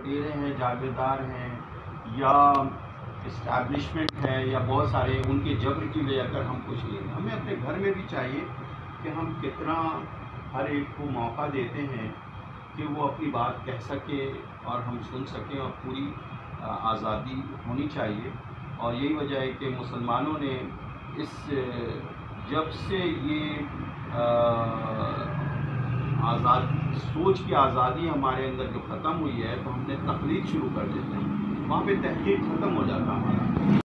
लुटेरे हैं, जागीरदार हैं या इस्टेब्लिशमेंट है या बहुत सारे उनके जबर की वजह कर हम कुछ ले लें। हमें अपने घर में भी चाहिए कि हम कितना हर एक को मौका देते हैं कि वो अपनी बात कह सके और हम सुन सकें, और पूरी आज़ादी होनी चाहिए। और यही वजह है कि मुसलमानों ने इस जब से ये आज़ाद सोच की आज़ादी हमारे अंदर जो ख़त्म हुई है, तो हमने तक़लीद शुरू कर देते हैं, वहाँ पे तहक़ीक़ ख़त्म हो जाता हमारा।